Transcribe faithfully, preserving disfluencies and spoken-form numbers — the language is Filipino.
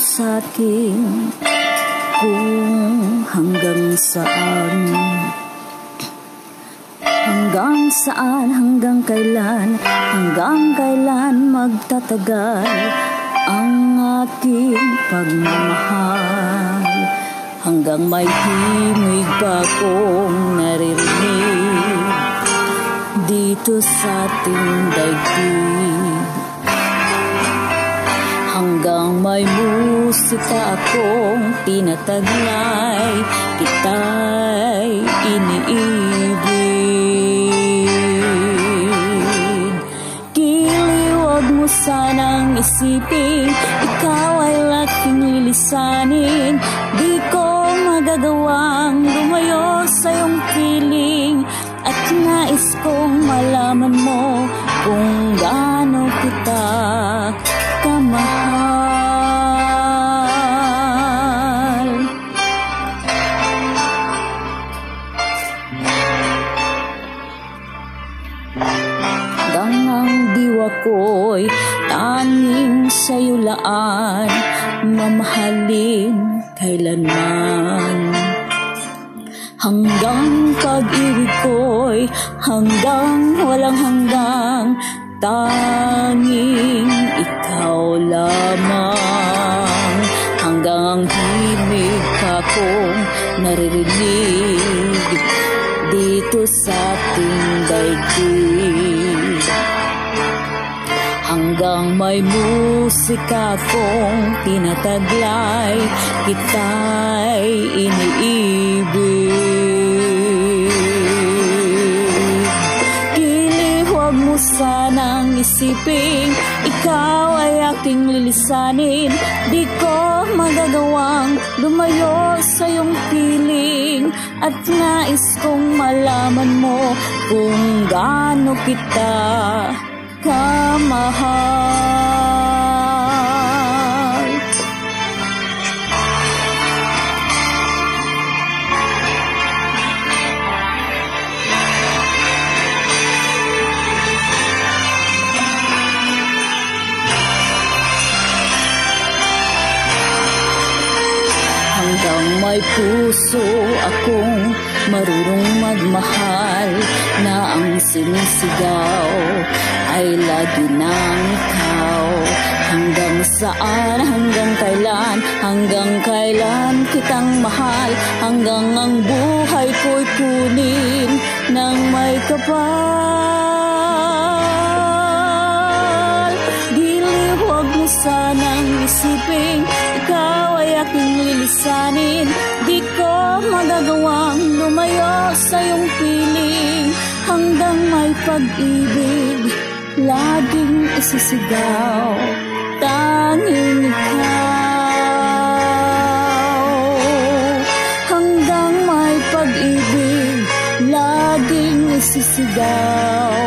sa'kin kung hanggang saan. Hanggang saan, hanggang kailan, hanggang kailan magtatagal ang aking pagmamahal. Hanggang may himig pa kong naririnig dito sa ating daigdig. Hanggang may musika akong tinataglay, kita'y iniibig. Kiliwag mo sanang isipin, ikaw ay laking lilisanin. Di ko magagawang lumayo sa iyong piling, at nais kong malaman mo kung gaano kita kamahal. Hanggang ang diwa ko'y tanging sa'yo laan, mamahalin kailanman. Hanggang pag-ibig ko'y hanggang walang hanggang, tanging ikaw lamang. Hanggang ang himig pa kong naririnig dito sa ating daigdig. Hanggang may musika kong tinataglay, kita'y iniibig. Huwag mo sanang isipin, ikaw ay aking lilisanin. Di ko magagawang lumayo sa iyong piling, at nais kong malaman mo kung gaano kita kamahal. Hanggang may puso akong marunong magmahal, na ang sinisigaw ay lagi ng ikaw. Hanggang saan, hanggang kailan, hanggang kailan kitang mahal. Hanggang ang buhay ko'y kunin ng may kapal. Giliw, huwag mo sanang isipin, ikaw ay aking lilisanin. Di ko magagawang lumayo sa iyong piling. Hanggang may pag-ibig laging isisigaw, tanging ikaw. Hanggang may pag-ibig laging isisigaw,